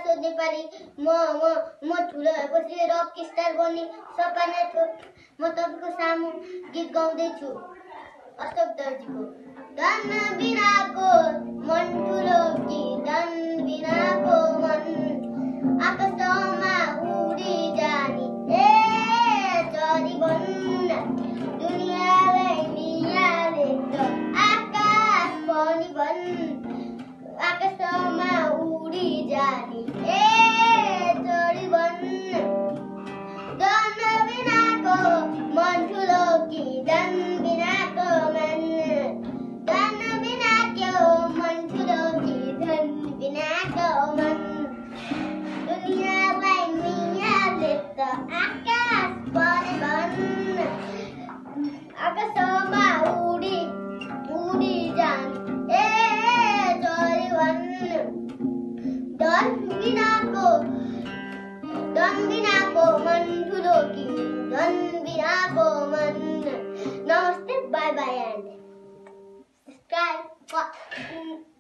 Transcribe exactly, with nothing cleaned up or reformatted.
सोध्ने पारी म म म ठुलो भएपछि रक स्टार बन्ने सपना थियो। म तपाईँको सामु गीत गाउँदैछु अशोक दर्जीको। धन बिनाको मन ठुलो कि धन बिनाको मन आकाशमा उडी जाने ए चरी बन्न दुनियाँलाई नियालेको आकाश पनि भन् आकाशमा उडी जाने ए चरी बन्न। धन बिनाको मन ठुलो कि धन बिनाको मन धन बिनाको मन ठुलो कि धन बिनाको मन दुनियाँलाई नियाले त आकाश पनि भन् आकाशमा उडी उडी जाने ए चरी भन्। धन बिनाको धन बिनाको मन ठुलो कि धन बिनाको मन। नमस्ते, बाय बाय एन्ड सब्सक्राइब।